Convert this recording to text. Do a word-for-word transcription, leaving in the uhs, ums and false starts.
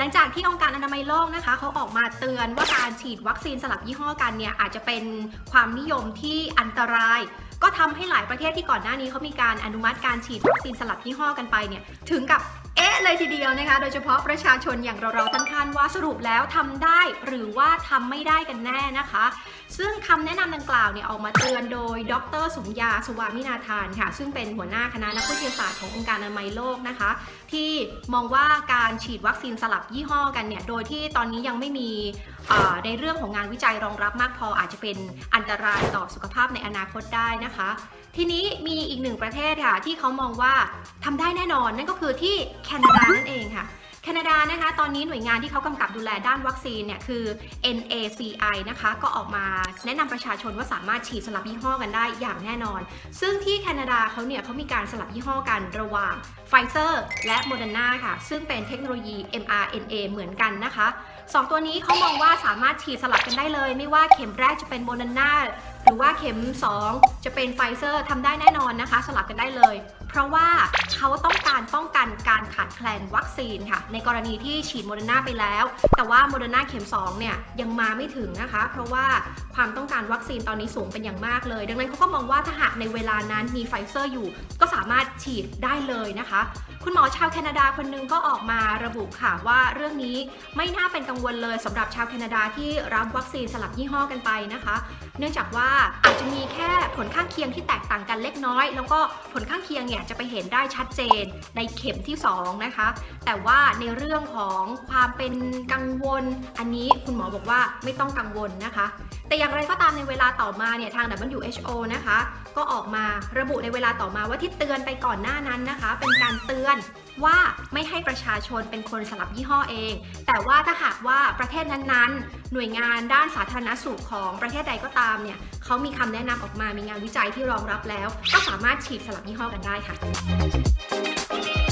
ลังจากที่องค์การอนามัยโลกนะคะเขาออกมาเตือนว่าการฉีดวัคซีนสลับยี่ห้อกันเนี่ยอาจจะเป็นความนิยมที่อันตรายก็ทำให้หลายประเทศที่ก่อนหน้านี้เขามีการอนุมัติการฉีดวัคซีนสลับยี่ห้อกันไปเนี่ยถึงกับเอ๊ะเลยทีเดียวนะคะโดยเฉพาะประชาชนอย่างเราๆท่านๆว่าสรุปแล้วทำได้หรือว่าทำไม่ได้กันแน่นะคะซึ่งคำแนะนำดังกล่าวเนี่ยออกมาเตือนโดยดร.สมยาสุวามินาธานค่ะซึ่งเป็นหัวหน้าคณะนักวิทยาศาสตร์ขององค์การอนามัยโลกนะคะที่มองว่าการฉีดวัคซีนสลับยี่ห้อกันเนี่ยโดยที่ตอนนี้ยังไม่มีในเรื่องของงานวิจัยรองรับมากพออาจจะเป็นอันตรายต่อสุขภาพในอนาคตได้นะคะทีนี้มีอีกหนึ่งประเทศค่ะที่เขามองว่าทำได้แน่นอนนั่นก็คือที่แคนาดานั่นเองค่ะแคนาดานะคะตอนนี้หน่วยงานที่เขากำกับดูแลด้านวัคซีนเนี่ยคือ เอ็น เอ ซี ไอ นะคะก็ออกมาแนะนำประชาชนว่าสามารถฉีดสลับยี่ห้อกันได้อย่างแน่นอนซึ่งที่แคนาดาเขาเนี่ยเขามีการสลับยี่ห้อกันระหว่างไฟเซอร์และโมเดอร์นาค่ะซึ่งเป็นเทคโนโลยี เอ็ม อาร์ เอ็น เอ เหมือนกันนะคะสองตัวนี้เขามองว่าสามารถฉีดสลับกันได้เลยไม่ว่าเข็มแรกจะเป็นโมเดอร์นาหรือว่าเข็มสองจะเป็นไฟเซอร์ทำได้แน่นอนนะคะสลับกันได้เลยเพราะว่าเขาต้องการป้องกันการขาดแคลนวัคซีนค่ะในกรณีที่ฉีดโมเดอร์นาไปแล้วแต่ว่าโมเดอร์นาเข็มสองเนี่ยยังมาไม่ถึงนะคะเพราะว่าความต้องการวัคซีนตอนนี้สูงเป็นอย่างมากเลยดังนั้นเขาก็มองว่าถ้าหากในเวลานั้นมีไฟเซอร์อยู่ก็สามารถฉีดได้เลยนะคะคุณหมอชาวแคนาดาคนนึงก็ออกมาระบุค่ะว่าเรื่องนี้ไม่น่าเป็นกังวลเลยสำหรับชาวแคนาดาที่รับวัคซีนสลับยี่ห้อกันไปนะคะเนื่องจากว่าอาจจะมีแค่ผลข้างเคียงที่แตกต่างกันเล็กน้อยแล้วก็ผลข้างเคียงเนี่ยจะไปเห็นได้ชัดเจนในเข็มที่สองนะคะแต่ว่าในเรื่องของความเป็นกังวลอันนี้คุณหมอบอกว่าไม่ต้องกังวลนะคะแต่อย่างไรก็ตามในเวลาต่อมาเนี่ยทาง ดับเบิลยู เอช โอ นะคะก็ออกมาระบุในเวลาต่อมาว่าที่เตือนไปก่อนหน้านั้นนะคะเป็นการเตือนว่าไม่ให้ประชาชนเป็นคนสลับยี่ห้อเองแต่ว่าถ้าหากว่าประเทศนั้นๆหน่วยงานด้านสาธารณสุขของประเทศใดก็ตามเนี่ยเขามีคำแนะนำออกมามีงานวิจัยที่รองรับแล้วก็สามารถฉีดสลับยี่ห้อกันได้ค่ะ